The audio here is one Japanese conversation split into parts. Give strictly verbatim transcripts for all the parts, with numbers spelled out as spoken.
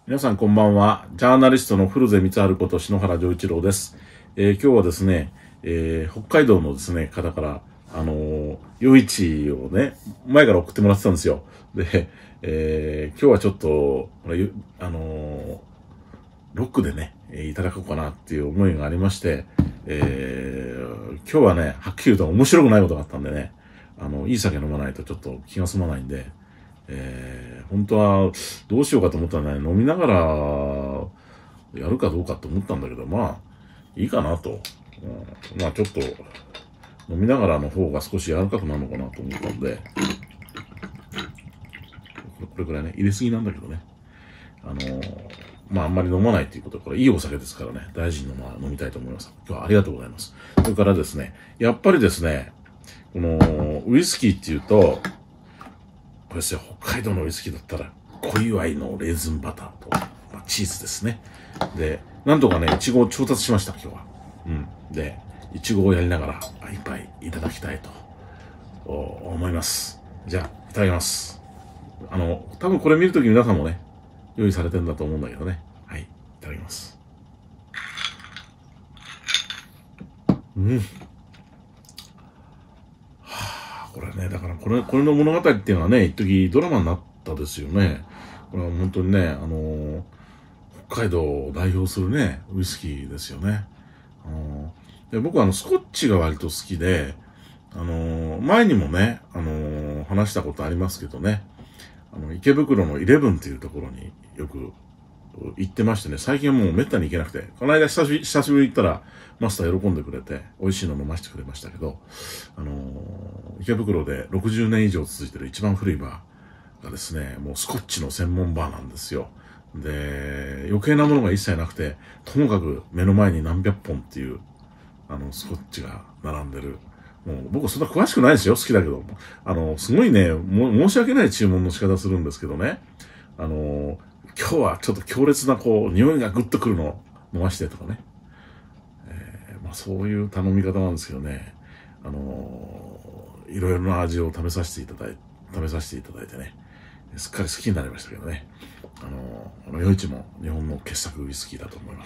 皆さんこんばんは。ジャーナリストの古瀬光晴こと篠原丈一郎です。えー、今日はですね、えー、北海道のですね、方から、あのー、夜市をね、前から送ってもらってたんですよ。で、えー、今日はちょっと、あのー、ロックでね、いただこうかなっていう思いがありまして、えー、今日はね、はっきり言うと面白くないことがあったんでね、あの、いい酒飲まないとちょっと気が済まないんで、えー、本当はどうしようかと思ったらね、飲みながらやるかどうかと思ったんだけど、まあ、いいかなと。うん、まあちょっと、飲みながらの方が少し柔らかくなるのかなと思ったんで、これくらいね、入れすぎなんだけどね。あのー、まああんまり飲まないっていうことは、これいいお酒ですからね、大事に飲,、まあ、飲みたいと思います。今日はありがとうございます。それからですね、やっぱりですね、この、ウイスキーっていうと、これですよ、北海道のウイスキーだったら、小祝いのレーズンバターと、まあ、チーズですね。で、なんとかね、イチゴを調達しました、今日は。うん。で、イチゴをやりながら、一杯いただきたいと思います。じゃあ、いただきます。あの、多分これ見るとき皆さんもね、用意されてるんだと思うんだけどね。はい、いただきます。うん。これね、だからこれ、これの物語っていうのはね、一時ドラマになったですよね。これは本当にね、あのー、北海道を代表するね、ウイスキーですよね。あのー、で僕はあの、スコッチが割と好きで、あのー、前にもね、あのー、話したことありますけどね、あの、池袋のイレブンっていうところによく行ってましてね、最近はもう滅多に行けなくて、この間久しぶり、久しぶりに行ったら、マスター喜んでくれて、美味しいの飲ませてくれましたけど、あのー、池袋でろくじゅうねん以上続いてる一番古いバーがですね、もうスコッチの専門バーなんですよ。で、余計なものが一切なくて、ともかく目の前に何百本っていう、あの、スコッチが並んでる。もう僕そんな詳しくないですよ、好きだけど。あの、すごいね、も申し訳ない注文の仕方するんですけどね。あの、今日はちょっと強烈なこう、匂いがグッとくるのを飲ましてとかね。えー、まあそういう頼み方なんですけどね。あのー、いろいろな味を食べさせていただい、食べさせていただいてね。すっかり好きになりましたけどね。あのー、あの、夜市も日本の傑作ウイスキーだと思います。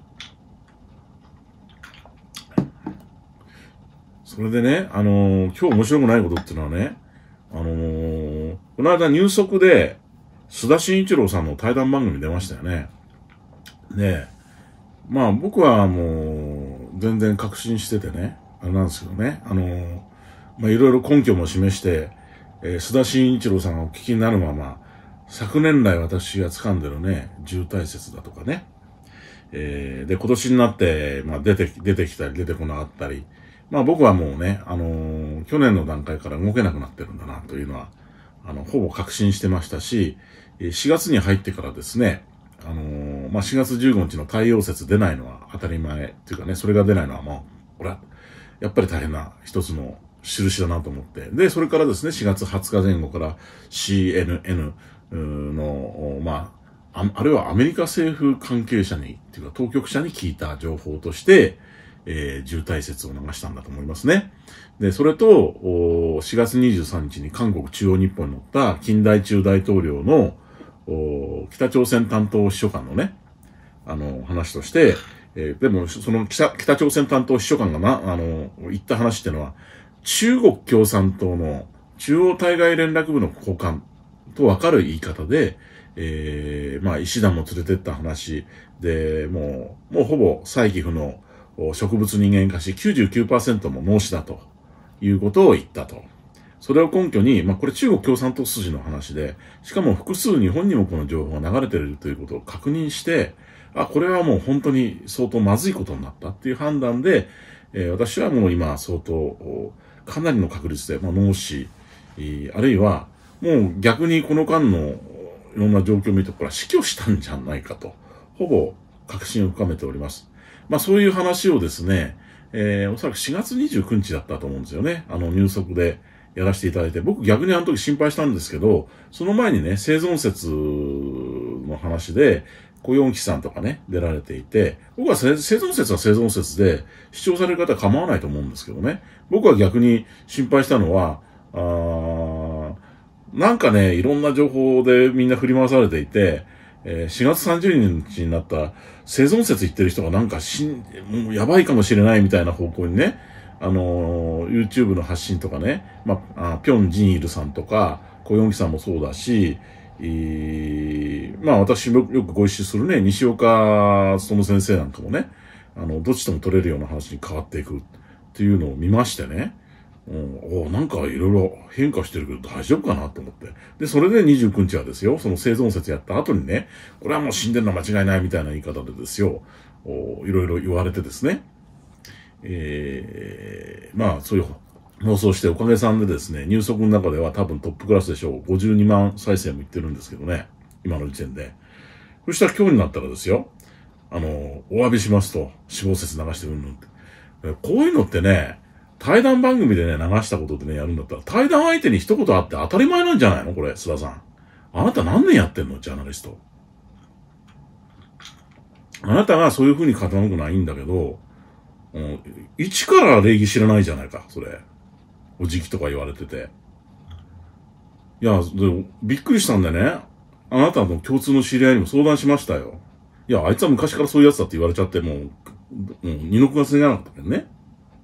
それでね、あのー、今日面白くないことっていうのはね、あのー、この間ニュース速で、須田慎一郎さんの対談番組出ましたよね。で、まあ僕はもう全然確信しててね、あれなんですけどね、あのー、まあいろいろ根拠も示して、えー、須田慎一郎さんがお聞きになるまま、昨年来私が掴んでるね、重大説だとかね、えー、で今年になって、まあ出て、出てきたり出てこなかったり、まあ僕はもうね、あのー、去年の段階から動けなくなってるんだなというのは、あの、ほぼ確信してましたし、しがつに入ってからですね、あのー、まあ、しがつじゅうごにちの太陽節出ないのは当たり前っていうかね、それが出ないのはまあ、これは、やっぱり大変な一つの印だなと思って。で、それからですね、しがつはつか前後から シーエヌエヌ の、まあ、あ、あるいはアメリカ政府関係者に、っていうか当局者に聞いた情報として、えー、重大説を流したんだと思いますね。で、それと、しがつにじゅうさんにちに韓国中央日報に載った金大中大統領の北朝鮮担当秘書官のね、あの、話として、えー、でも、その北、北朝鮮担当秘書官がな、あの、言った話っていうのは、中国共産党の中央対外連絡部の高官と分かる言い方で、えー、まあ、石段も連れてった話で、もう、もうほぼ再起不能、植物人間化し きゅうじゅうきゅうパーセント も脳死だということを言ったと。それを根拠に、まあこれ中国共産党筋の話で、しかも複数日本にもこの情報が流れているということを確認して、あ、これはもう本当に相当まずいことになったっていう判断で、えー、私はもう今相当、かなりの確率で、まあ脳死、あるいはもう逆にこの間のいろんな状況を見ると、これは死去したんじゃないかと、ほぼ確信を深めております。まあそういう話をですね、えー、おそらくしがつにじゅうくにちだったと思うんですよね。あの入足でやらせていただいて、僕逆にあの時心配したんですけど、その前にね、生存説の話で、小四木さんとかね、出られていて、僕は生存説は生存説で、主張される方は構わないと思うんですけどね。僕は逆に心配したのは、あーなんかね、いろんな情報でみんな振り回されていて、 えー、しがつさんじゅうにちになった生存説言ってる人がなんかしん、もうやばいかもしれないみたいな方向にね、あのー、YouTube の発信とかね、まあ、ピョン・ジンイルさんとか、コヨンギさんもそうだし、えー、まあ私もよくご一緒するね、西岡勉先生なんかもね、あの、どっちとも取れるような話に変わっていくっていうのを見ましてね、うん、おなんかいろいろ変化してるけど大丈夫かなと思って。で、それでにじゅうくにちはですよ、その生存説やった後にね、これはもう死んでるのは間違いないみたいな言い方でですよ、おいろいろ言われてですね、えー、まあそういう放送しておかげさんでですね、入足の中では多分トップクラスでしょう。ごじゅうにまん再生もいってるんですけどね、今の時点で。そしたら今日になったらですよ、あの、お詫びしますと、死亡説流してるんって。こういうのってね、対談番組でね、流したことでね、やるんだったら、対談相手に一言あって当たり前なんじゃないのこれ、須田さん。あなた何年やってんのジャーナリスト。あなたがそういう風に傾くのはいいんだけど、うん、一から礼儀知らないじゃないか、それ。おじきとか言われてて。いや、でびっくりしたんでね、あなたの共通の知り合いにも相談しましたよ。いや、あいつは昔からそういうやつだって言われちゃって、もう、もう二の句が過ぎなかったけどね。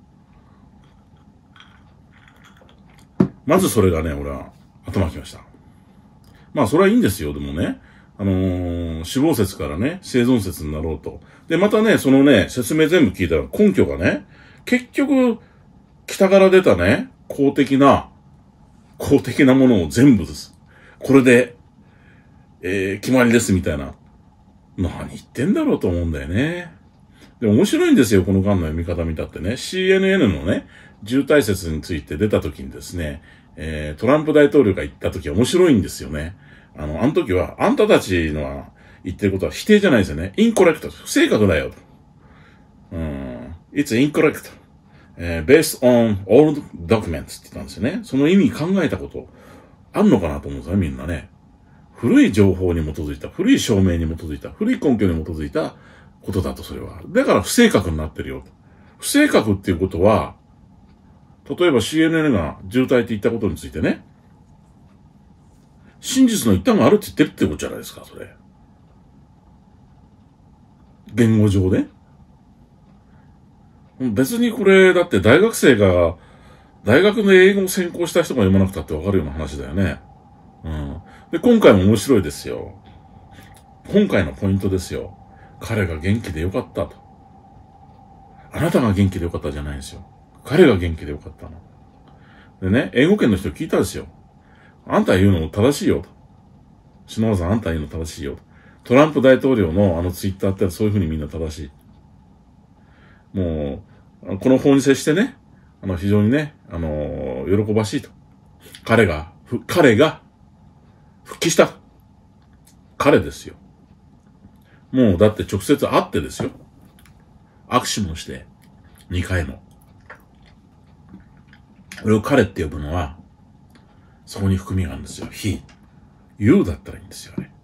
まずそれがね、俺は頭きました。まあ、それはいいんですよ、でもね。あのー、死亡説からね、生存説になろうと。で、またね、そのね、説明全部聞いたら根拠がね、結局、北から出たね、公的な、公的なものを全部です。これで、えー、決まりですみたいな。何言ってんだろうと思うんだよね。で、面白いんですよ、この間の読み方見たってね。シーエヌエヌ のね、重大説について出た時にですね、えー、トランプ大統領が言った時は面白いんですよね。あの、あの時は、あんたたちの言ってることは否定じゃないですよね。インコレクト。不正確だよ。うん。It's incorrect. えー、based on old documents って言ったんですよね。その意味考えたことあんのかなと思うんですよね、みんなね。古い情報に基づいた、古い証明に基づいた、古い根拠に基づいたことだと、それは。だから不正確になってるよ。不正確っていうことは、例えば シーエヌエヌ が渋滞って言ったことについてね、真実の一端があるって言ってるってことじゃないですか、それ。言語上で。別にこれ、だって大学生が、大学の英語を専攻した人が読まなくたってわかるような話だよね。うん。で、今回も面白いですよ。今回のポイントですよ。彼が元気でよかったと。あなたが元気でよかったじゃないんですよ。彼が元気でよかったの。でね、英語圏の人聞いたんですよ。あんた言うの正しいよと。篠原さんあんた言うの正しいよと。トランプ大統領のあのツイッターってそういう風にみんな正しい。もう、この法に接してね、あの、非常にね、あの、喜ばしいと。彼が、彼が、復帰した。彼ですよ。もう、だって直接会ってですよ。握手もして、にかいも。これを彼って呼ぶのは、そこに含みがあるんですよ。he。you だったらいいんですよね。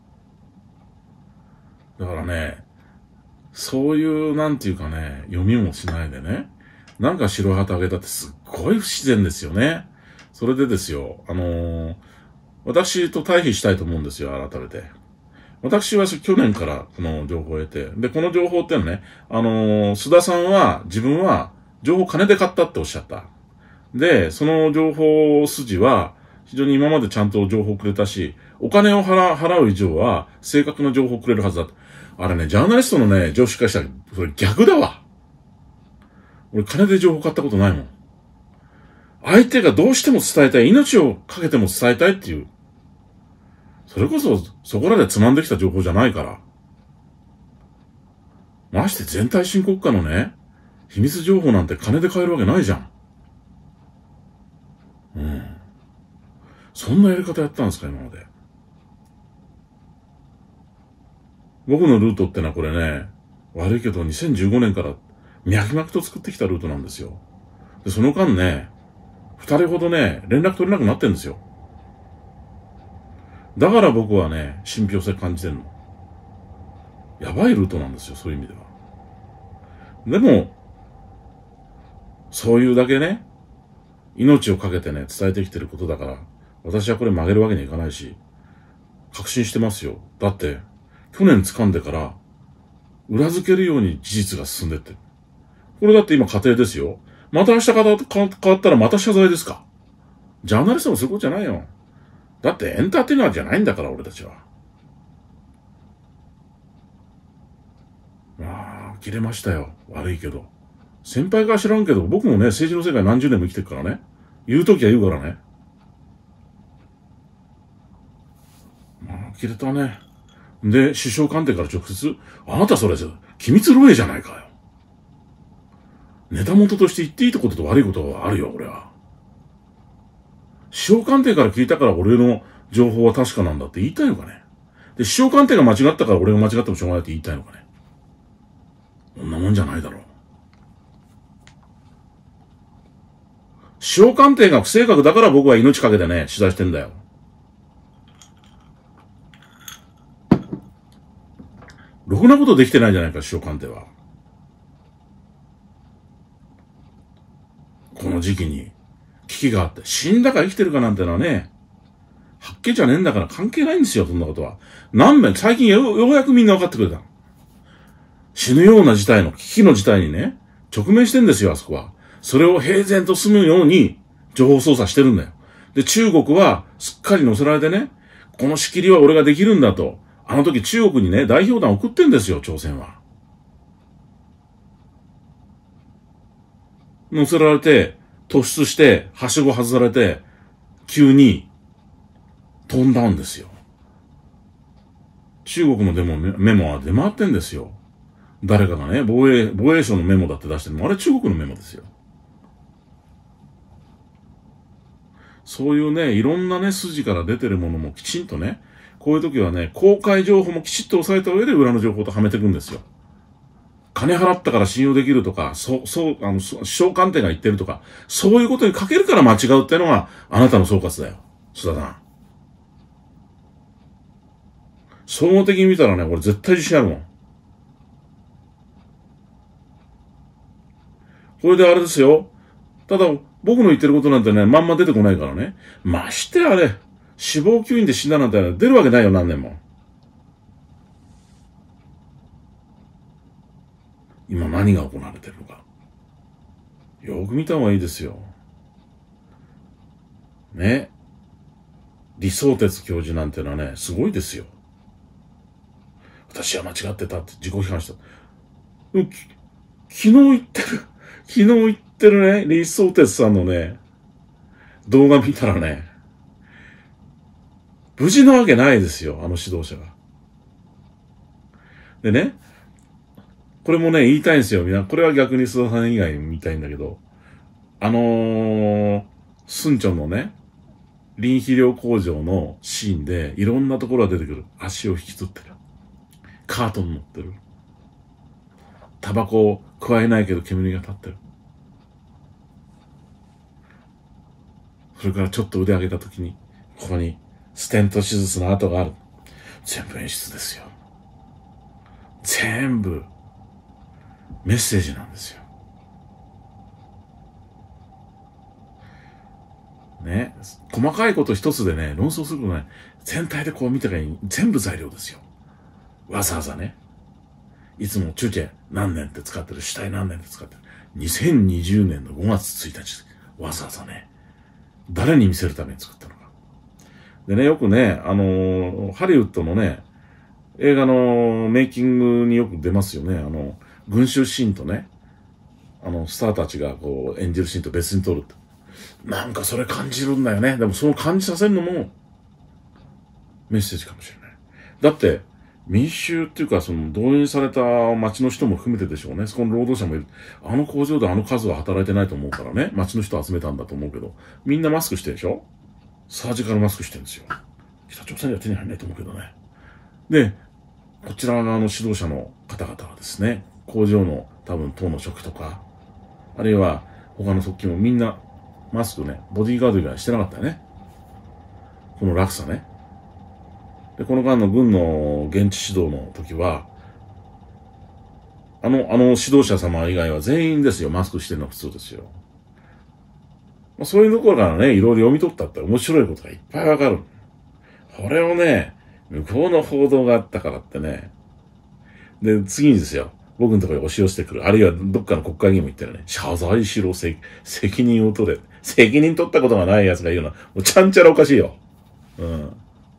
だからね、そういう、なんていうかね、読みもしないでね、なんか白旗あげたってすっごい不自然ですよね。それでですよ、あのー、私と対比したいと思うんですよ、改めて。私は去年からこの情報を得て、で、この情報ってのはね、あのー、須田さんは、自分は、情報金で買ったっておっしゃった。で、その情報筋は、非常に今までちゃんと情報をくれたし、お金を払払う以上は、正確な情報をくれるはずだと。あれね、ジャーナリストのね、常識化したら、それ逆だわ。俺金で情報買ったことないもん。相手がどうしても伝えたい、命をかけても伝えたいっていう。それこそ、そこらでつまんできた情報じゃないから。まして全体新国家のね、秘密情報なんて金で買えるわけないじゃん。うん。そんなやり方やったんですか、今まで。僕のルートってのはこれね、悪いけどにせんじゅうごねんから脈々と作ってきたルートなんですよ。で、その間ね、二人ほどね、連絡取れなくなってるんですよ。だから僕はね、信憑性感じてるの。やばいルートなんですよ、そういう意味では。でも、そういうだけね、命をかけてね、伝えてきてることだから、私はこれ曲げるわけにはいかないし、確信してますよ。だって、 去年掴んでから、裏付けるように事実が進んでってる。これだって今家庭ですよ。また明日変わったらまた謝罪ですか。ジャーナリストもそういうことじゃないよ。だってエンターテイナーじゃないんだから、俺たちは。まあ、切れましたよ。悪いけど。先輩から知らんけど、僕もね、政治の世界何十年も生きてるからね。言うときは言うからね。まあ、切れたね。で、首相官邸から直接、あなたそれ、機密漏洩じゃないかよ。ネタ元として言っていいことと悪いことはあるよ、俺は。首相官邸から聞いたから俺の情報は確かなんだって言いたいのかね。で、首相官邸が間違ったから俺が間違ってもしょうがないって言いたいのかね。そんなもんじゃないだろう。首相官邸が不正確だから僕は命かけてね、取材してんだよ。ろくなことできてないじゃないか、首相官邸は。この時期に危機があって、死んだか生きてるかなんてのはね、はっけじゃねえんだから関係ないんですよ、そんなことは。何遍、最近ようやくみんな分かってくれた。死ぬような事態の、危機の事態にね、直面してんですよ、あそこは。それを平然と済むように情報操作してるんだよ。で、中国はすっかり乗せられてね、この仕切りは俺ができるんだと。あの時中国にね、代表団送ってんですよ、朝鮮は。乗せられて、突出して、はしご外されて、急に飛んだんですよ。中国のデモ、メモは出回ってんですよ。誰かがね、防衛、防衛省のメモだって出してるの。あれ中国のメモですよ。そういうね、いろんなね、筋から出てるものもきちんとね、こういう時はね、公開情報もきちっと押さえた上で裏の情報とはめていくんですよ。金払ったから信用できるとか、そう、そう、あの、首相官邸が言ってるとか、そういうことにかけるから間違うっていうのがあなたの総括だよ。須田さん。総合的に見たらね、俺絶対自信あるもん。これであれですよ。ただ、僕の言ってることなんてね、まんま出てこないからね。ましてあれ、死亡吸引で死んだなんて出るわけないよ、何年も。今何が行われてるのか。よく見た方がいいですよ。ね。李相哲教授なんてのはね、すごいですよ。私は間違ってたって自己批判した。でも昨日言ってる、昨日言ってるね、李相哲さんのね、動画見たらね、無事なわけないですよ、あの指導者が。でね、これもね、言いたいんですよ。これは逆に須田さん以外に言いたいんだけど、あのー、スンチョンのね、林肥料工場のシーンで、いろんなところが出てくる。足を引きずってる。カートに乗ってる。タバコを加えないけど煙が立ってる。それからちょっと腕上げたときに、ここにステント手術の跡がある。全部演出ですよ。全部メッセージなんですよ。ね。細かいこと一つでね、論争することない。全体でこう見たらいい。全部材料ですよ。わざわざね。いつもチュチェ何年って使ってる、主体何年って使ってる。にせんにじゅうねんのごがつついたち、わざわざね。誰に見せるために作ったのか。でね、よくね、あのー、ハリウッドのね、映画のメイキングによく出ますよね。あの、群衆シーンとね、あの、スターたちがこう演じるシーンと別に撮るって。なんかそれ感じるんだよね。でもその感じさせるのもメッセージかもしれない。だって、民衆っていうか、その動員された町の人も含めてでしょうね。そこの労働者もいる。あの工場であの数は働いてないと思うからね。町の人集めたんだと思うけど。みんなマスクしてるでしょ？サージカルマスクしてるんですよ。北朝鮮では手に入らないと思うけどね。で、こちら側の指導者の方々はですね、工場の多分党の職とか、あるいは他の側近もみんなマスクね、ボディーガード以外してなかったよね。この落差ね。で、この間の軍の現地指導の時は、あの、あの指導者様以外は全員ですよ、マスクしてるのは普通ですよ。まあ、そういうところからね、いろいろ読み取ったって面白いことがいっぱいわかる。これをね、 向こうの報道があったからってね。で、次にですよ。僕のところに押し寄せてくる。あるいはどっかの国会議員も言ってるね。謝罪しろ、責任を取れ。責任取ったことがない奴が言うのは、もうちゃんちゃらおかしいよ。うん。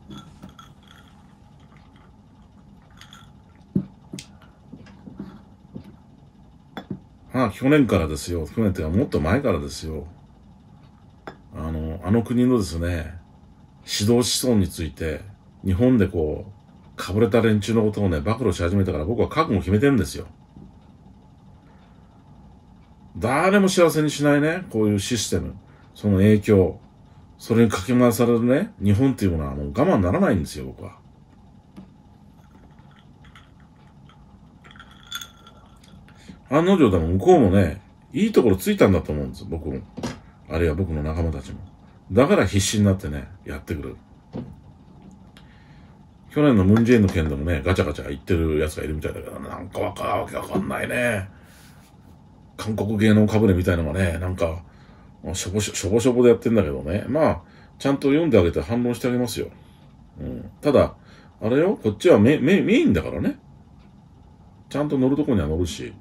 ああ、去年からですよ。去年っていうかもっと前からですよ。あの、あの国のですね、指導思想について、日本でこう、かぶれた連中のことをね、暴露し始めたから僕は覚悟を決めてるんですよ。誰も幸せにしないね、こういうシステム、その影響、それにかき回されるね、日本っていうものはもう我慢ならないんですよ、僕は。案の定でも向こうもね、いいところついたんだと思うんですよ、僕も。あるいは僕の仲間たちも。だから必死になってね、やってくる。去年のムンジェインの件でもね、ガチャガチャ言ってる奴がいるみたいだけど、なんかわかわけわかんないね。韓国芸能かぶれみたいのがね、なんか、しょぼしょ、しょぼしょぼでやってんだけどね。まあ、ちゃんと読んであげて反論してあげますよ。うん。ただ、あれよ、こっちはメメメインだからね。ちゃんと乗るとこには乗るし。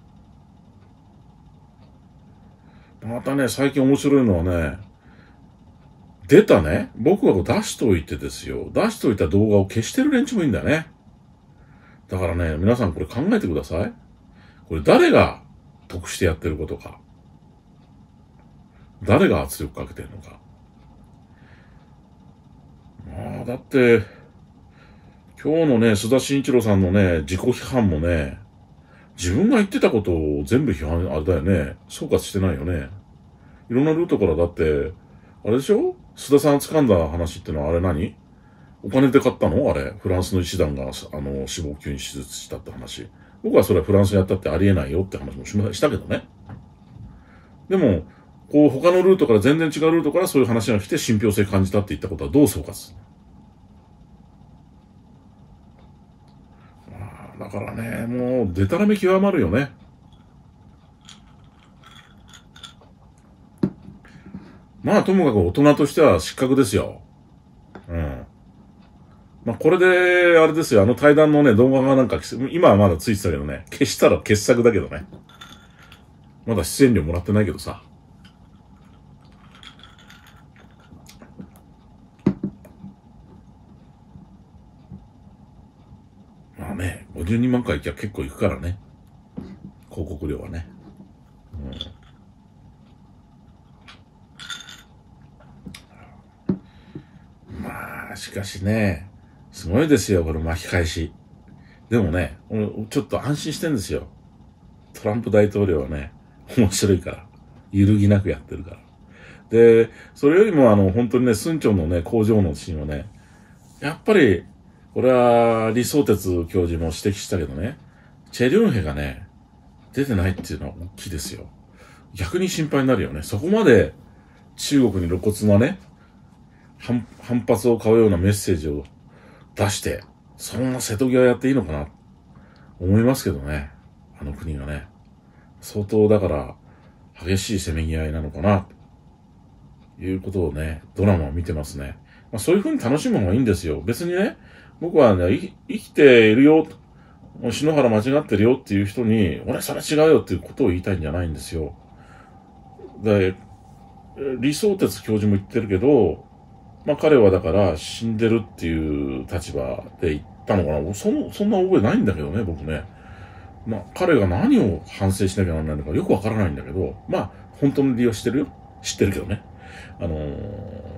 またね、最近面白いのはね、出たね、僕が出しといてですよ。出しといた動画を消してる連中もいいんだよね。だからね、皆さんこれ考えてください。これ誰が得してやってることか。誰が圧力かけてるのか。まあ、だって、今日のね、須田慎一郎さんのね、自己批判もね、自分が言ってたことを全部批判、あれだよね、総括してないよね。いろんなルートからだって、あれでしょ、須田さんが掴んだ話ってのはあれ何、お金で買ったのあれ。フランスの医師団が、あの、死亡級に手術したって話。僕はそれはフランスやったってありえないよって話もしたけどね。でも、こう他のルートから全然違うルートからそういう話が来て信憑性感じたって言ったことはどう総括？あ、だからね、もう、でたらめ極まるよね。まあ、ともかく大人としては失格ですよ。うん。まあ、これで、あれですよ、あの対談のね、動画がなんか、今はまだついてたけどね、消したら傑作だけどね。まだ出演料もらってないけどさ。まあね、ごじゅうにまん回行きゃ結構行くからね。広告料はね。うん、まあ、しかしね、すごいですよ、この巻き返し。でもね、ちょっと安心してんですよ。トランプ大統領はね、面白いから。揺るぎなくやってるから。で、それよりもあの、本当にね、村長のね、工場のシーンはね、やっぱり、これは、李相哲教授も指摘したけどね、チェ・リョンヘがね、出てないっていうのは大きいですよ。逆に心配になるよね。そこまで中国に露骨なね、反反発を買うようなメッセージを出して、そんな瀬戸際やっていいのかな、思いますけどね。あの国がね。相当だから、激しいせめぎ合いなのかな、ということをね、ドラマを見てますね。まあ、そういう風に楽しむ方がいいんですよ。別にね、僕はね、生きているよ、篠原間違ってるよっていう人に、俺それ違うよっていうことを言いたいんじゃないんですよ。で、李相哲教授も言ってるけど、まあ彼はだから死んでるっていう立場で言ったのかな。その、そんな覚えないんだけどね、僕ね。まあ彼が何を反省しなきゃならないのかよくわからないんだけど、まあ本当の理由は知ってるよ。知ってるけどね。あのー、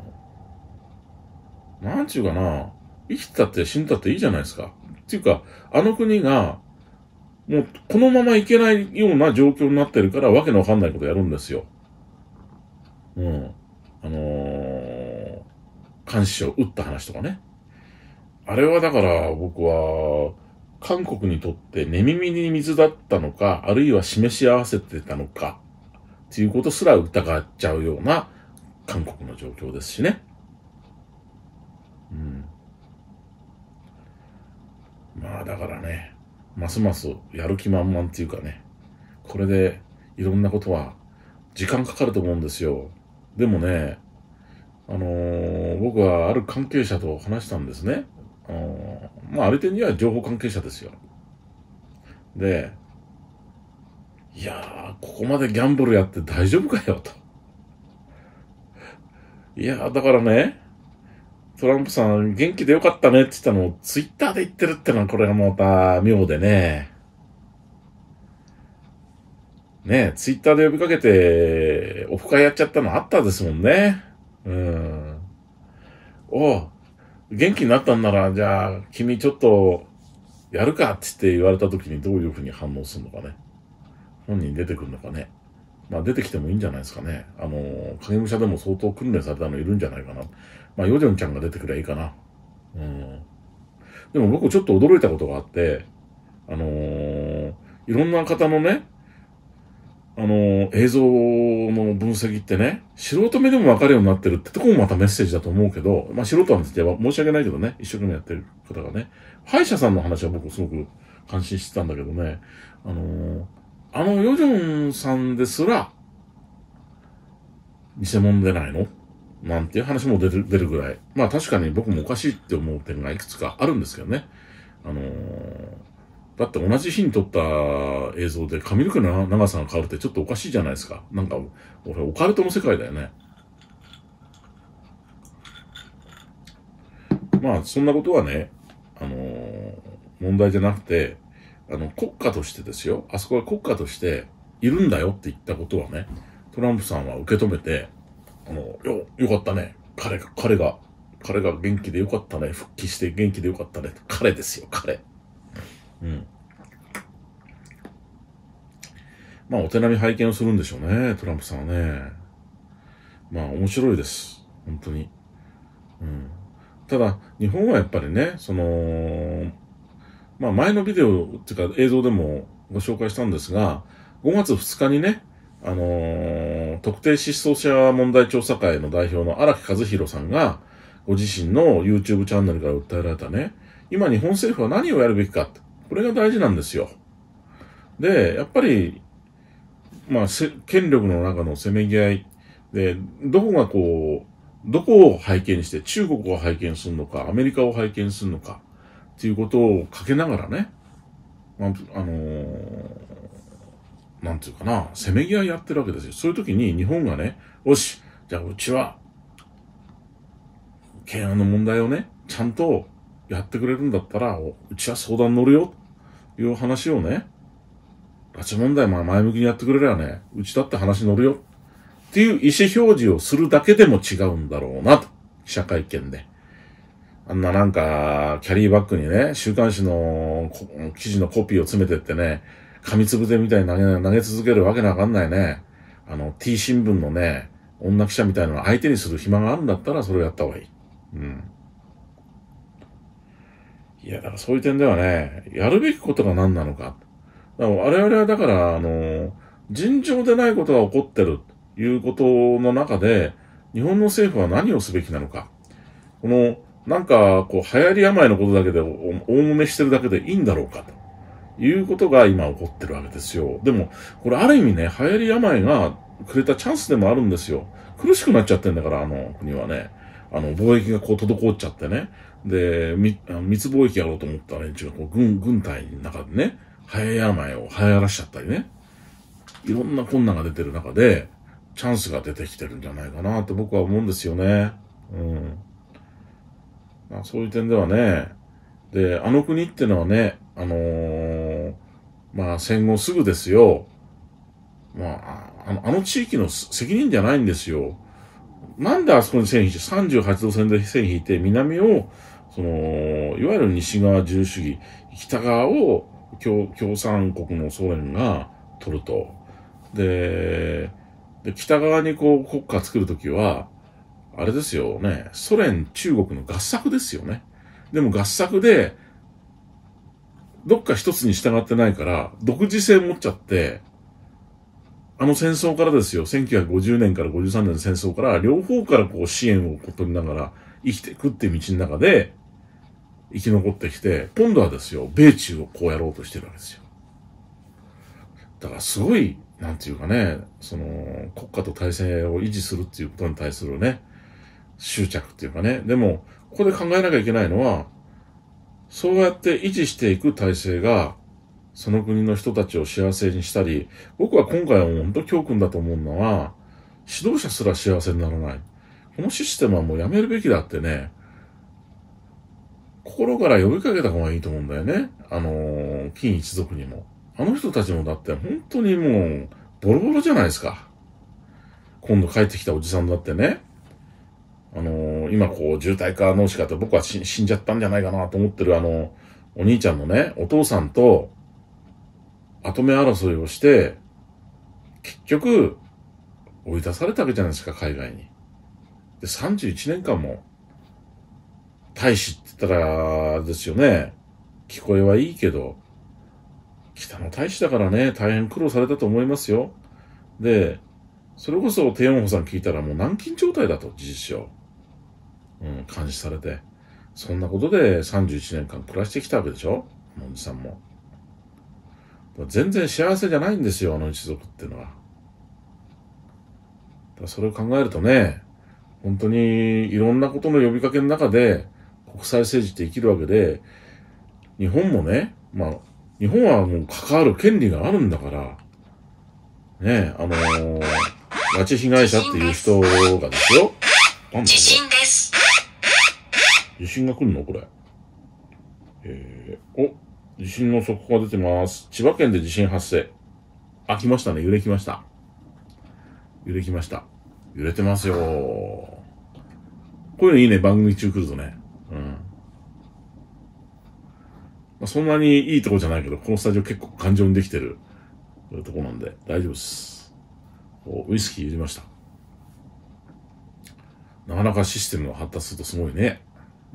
なんちゅうかな、生きてたって死んだっていいじゃないですか。っていうか、あの国が、もうこのままいけないような状況になってるからわけのわかんないことやるんですよ。うん。あのー、監視を撃った話とかね。あれはだから僕は、韓国にとって寝耳に水だったのか、あるいは示し合わせてたのか、っていうことすら疑っちゃうような韓国の状況ですしね。うん。まあだからね、ますますやる気満々っていうかね、これでいろんなことは時間かかると思うんですよ。でもね、あのー、僕はある関係者と話したんですね。 あのー、まあ、ある点には情報関係者ですよ。で、いやー、ここまでギャンブルやって大丈夫かよ、と。いやー、だからね、トランプさん元気でよかったねって言ったのをツイッターで言ってるってのはこれがまた妙でね。ね、ツイッターで呼びかけてオフ会やっちゃったのあったですもんね。うん。おう、元気になったんなら、じゃあ君ちょっとやるかって言って言われた時にどういうふうに反応するのかね。本人出てくるのかね。まあ出てきてもいいんじゃないですかね。あの、影武者でも相当訓練されたのいるんじゃないかな。まあヨジョンちゃんが出てくればいいかな。うん。でも僕ちょっと驚いたことがあって、あのー、いろんな方のね、あのー、映像の分析ってね、素人目でもわかるようになってるってとこもまたメッセージだと思うけど、まあ素人なんて言って申し訳ないけどね、一生懸命やってる方がね、歯医者さんの話は僕すごく感心してたんだけどね、あのー、あのヨジョンさんですら、偽物でないのなんていう話も出る、出るぐらい。まあ確かに僕もおかしいって思う点がいくつかあるんですけどね。あのー、だって同じ日に撮った映像で髪の毛の長さが変わるってちょっとおかしいじゃないですか。なんか、俺オカルトの世界だよね。まあそんなことはね、あのー、問題じゃなくて、あの、国家としてですよ。あそこは国家としているんだよって言ったことはね、トランプさんは受け止めて、あの、よ、よかったね。彼が、彼が、彼が元気でよかったね。復帰して元気でよかったね。彼ですよ、彼。うん。まあ、お手並み拝見をするんでしょうね、トランプさんはね。まあ、面白いです。本当に。うん。ただ、日本はやっぱりね、その、まあ、前のビデオっていうか映像でもご紹介したんですが、ごがつふつかにね、あのー、特定失踪者問題調査会の代表の荒木和弘さんが、ご自身の YouTube チャンネルから訴えられたね、今日本政府は何をやるべきかって、これが大事なんですよ。で、やっぱり、まあ、権力の中のせめぎ合いで、どこがこう、どこを背景にして、中国を背景にするのか、アメリカを背景にするのか、っていうことをかけながらね、まあ、あのー、なんていうかな、せめぎ合いやってるわけですよ。そういう時に日本がね、よし、じゃあうちは、懸案の問題をね、ちゃんとやってくれるんだったら、うちは相談乗るよ、という話をね、拉致問題も前向きにやってくれればね、うちだって話乗るよ、っていう意思表示をするだけでも違うんだろうな、と。記者会見で。あんななんか、キャリーバッグにね、週刊誌の記事のコピーを詰めてってね、紙つぶてみたいに投げ、投げ続けるわけなわかんないね。あの、T 新聞のね、女記者みたいなのを相手にする暇があるんだったら、それをやった方がいい。うん。いや、だからそういう点ではね、やるべきことが何なのか。だから我々はだから、あの、尋常でないことが起こってるということの中で、日本の政府は何をすべきなのか。この、なんか、こう、流行り病のことだけで、大揉めしてるだけでいいんだろうか、ということが今起こってるわけですよ。でも、これある意味ね、流行り病がくれたチャンスでもあるんですよ。苦しくなっちゃってんだから、あの国はね。あの、貿易がこう滞っちゃってね。で、み密貿易やろうと思った連中がこう、軍、軍隊の中でね、流行り病を流行らしちゃったりね。いろんな困難が出てる中で、チャンスが出てきてるんじゃないかなって僕は思うんですよね。うん。まあ、そういう点ではね、で、あの国ってのはね、あのー、まあ戦後すぐですよ。まあ、あの、あの地域の責任じゃないんですよ。なんであそこに線引いて、さんじゅうはちど線で線引いて、南を、その、いわゆる西側自由主義、北側を共共産国のソ連が取ると。で、で北側にこう国家作るときは、あれですよね、ソ連、中国の合作ですよね。でも合作で、どっか一つに従ってないから、独自性持っちゃって、あの戦争からですよ、せんきゅうひゃくごじゅうねんからごじゅうさんねんの戦争から、両方からこう支援を取りながら生きていくっていう道の中で、生き残ってきて、今度はですよ、米中をこうやろうとしてるわけですよ。だからすごい、なんていうかね、その、国家と体制を維持するっていうことに対するね、執着っていうかね。でも、ここで考えなきゃいけないのは、 そうやって維持していく体制が、その国の人たちを幸せにしたり、僕は今回はもう本当教訓だと思うのは、指導者すら幸せにならない。このシステムはもうやめるべきだってね、心から呼びかけた方がいいと思うんだよね。あのー、金一族にも。あの人たちもだって本当にもう、ボロボロじゃないですか。今度帰ってきたおじさんだってね。あのー、今こう、重体化脳死かって僕は死んじゃったんじゃないかなと思ってるあの、お兄ちゃんのね、お父さんと、後目争いをして、結局、追い出されたわけじゃないですか、海外に。で、さんじゅういちねんかんも、大使って言ったら、ですよね。聞こえはいいけど、北の大使だからね、大変苦労されたと思いますよ。で、それこそテヨンホさん聞いたらもう軟禁状態だと、事実上。うん、監視されて。そんなことでさんじゅういちねんかん暮らしてきたわけでしょ、このおじさんも。全然幸せじゃないんですよ、あの一族っていうのは。だそれを考えるとね、本当にいろんなことの呼びかけの中で国際政治って生きるわけで、日本もね、まあ、日本はもう関わる権利があるんだから、ね、あのー、拉致被害者っていう人がですよ。なんだ地震です。地震が来るのこれ。えー、お、地震の速報が出てます。千葉県で地震発生。あ、来ましたね。揺れ来ました。揺れ来ました。揺れてますよ。こういうのいいね。番組中来るとね。うん。まあ、そんなにいいとこじゃないけど、このスタジオ結構頑丈にできてるとこなんで大丈夫です。ウイスキー入れました。なかなかシステムが発達するとすごいね。うん。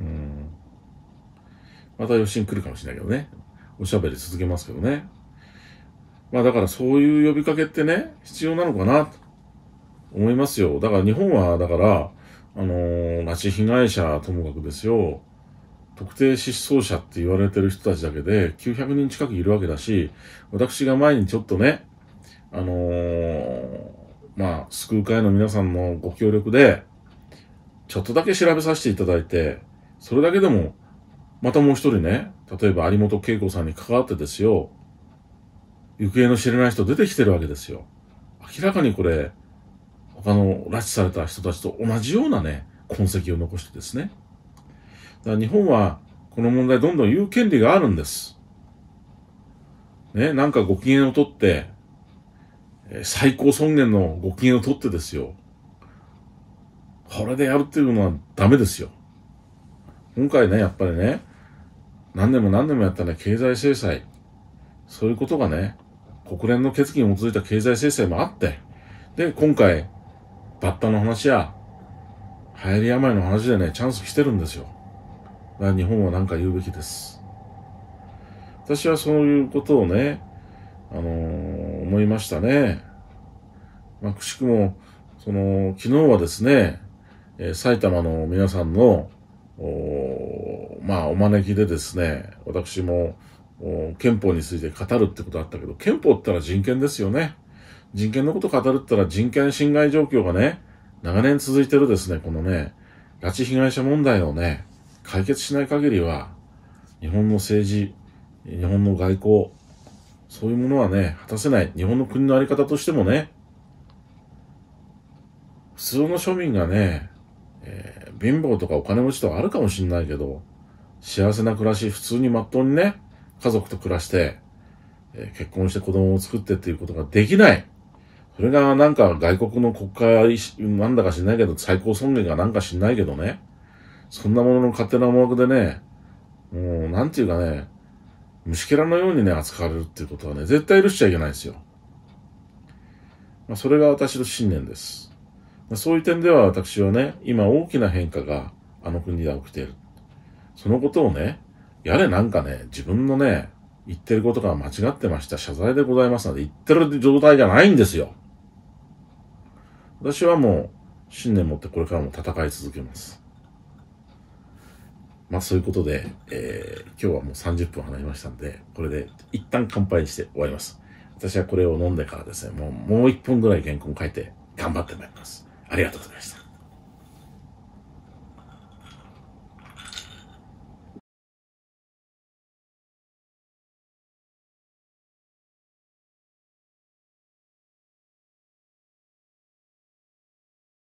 また余震来るかもしれないけどね。おしゃべり続けますけどね。まあだからそういう呼びかけってね、必要なのかなと思いますよ。だから日本は、だから、あのー、拉致被害者ともかくですよ、特定失踪者って言われてる人たちだけできゅうひゃくにん近くいるわけだし、私が前にちょっとね、あのー、まあ、救う会の皆さんのご協力で、ちょっとだけ調べさせていただいて、それだけでも、またもう一人ね、例えば有本恵子さんに関わってですよ、行方の知れない人出てきてるわけですよ。明らかにこれ、他の拉致された人たちと同じようなね、痕跡を残してですね。だから日本は、この問題どんどん言う権利があるんです。ね、なんかご機嫌をとって、最高尊厳のご機嫌をとってですよ。これでやるっていうのはダメですよ。今回ね、やっぱりね、何年も何年もやったね、経済制裁。そういうことがね、国連の決議に基づいた経済制裁もあって、で、今回、バッタの話や、流行り病の話でね、チャンス来てるんですよ。だから日本は何か言うべきです。私はそういうことをね、あのー、思いましたね。まあ、くしくも、その、昨日はですね、えー、埼玉の皆さんの、おまあ、お招きでですね、私も、憲法について語るってことだったけど、憲法って言ったら人権ですよね。人権のこと語るって言ったら人権侵害状況がね、長年続いてるですね、このね、拉致被害者問題をね、解決しない限りは、日本の政治、日本の外交、そういうものはね、果たせない。日本の国のあり方としてもね、普通の庶民がね、えー、貧乏とかお金持ちとかあるかもしれないけど、幸せな暮らし、普通にまっとうにね、家族と暮らして、えー、結婚して子供を作ってっていうことができない。それがなんか外国の国家なんだか知んないけど、最高尊厳がなんか知んないけどね、そんなものの勝手な思惑でね、もうなんていうかね、虫けらのようにね、扱われるっていうことはね、絶対許しちゃいけないですよ。まあ、それが私の信念です。まあ、そういう点では私はね、今大きな変化があの国で起きている。そのことをね、やれなんかね、自分のね、言ってることが間違ってました。謝罪でございますので、言ってる状態じゃないんですよ。私はもう、信念持ってこれからも戦い続けます。まあそういうことで、えー、今日はもうさんじゅっぷん話しましたんで、これで一旦乾杯して終わります。私はこれを飲んでからですね、もう、もういっぽんぐらい原稿を書いて頑張ってまいります。ありがとうございました。